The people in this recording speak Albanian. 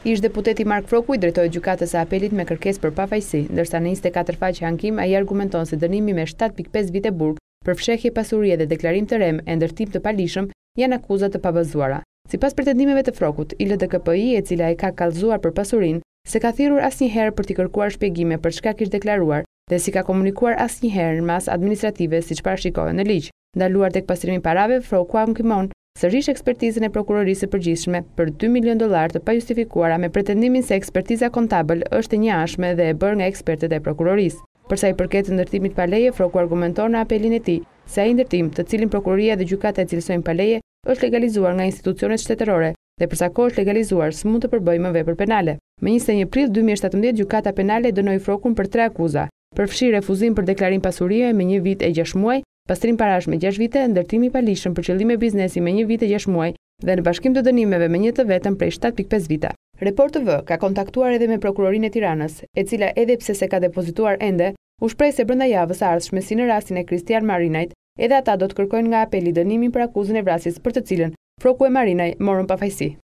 Ish deputeti Mark Froku i drejtoi gjykatës së apelit me kërkesë për pafajësi, ndërsa në 24 faqe ankim ai argumenton se dënimi me 7.5 vite burg për fshehje pasurie dhe deklarim të rem e ndërtim të palishëm janë akuza të pabazuara. Sipas pretendimeve të Frokut, ILDKPI, e cila e ka kallëzuar për pasurinë, se ka thirrur asnjëherë për t'i kërkuar shpjegime për çka kishte deklaruar dhe si ka komunikuar asnjëherë në mas administrative siç parashikohet në ligj. Ndaluar tek pastrimi i parave, Froku ankimon sërish ekspertizën e prokurorisë së përgjithshme për $2 milion të pajustifikuara me pretendimin se ekspertiza kontabël është e njëanshme dhe e bërë nga ekspertët e prokurorisë. Për sa i përket ndërtimit pa leje, Froku argumenton në apelin e tij se ai ndërtim, të cilin prokuroria dhe gjykata e cilësojnë pa leje, është legalizuar nga institucionet shtetërore dhe për sa kohë është legalizuar, s'mund të përbëjë më vepër penale. Më 21 prill 2017 gjykata penale dënoi Frokun për 3 akuza: përfshi refuzim për deklarim pasurie me 1 vit e 6 muaj, pastrim parash me 6 vite, ndërtimi i palishëm për qëllime biznesi me 1 vit e 6 muaj dhe në bashkim të dënimeve me një të vetëm prej 7.5 vite. Report TV ka kontaktuar edhe me prokurorinë e Tiranës, e cila edhe pse se ka depozituar ende, u shpreh se brenda javës së ardhshme si në rastin e Kristian Marinajt, edhe ata do të kërkojnë nga apeli dënimin për akuzën e vrasjes për të cilën Froku e Marinaj morën pafajësi.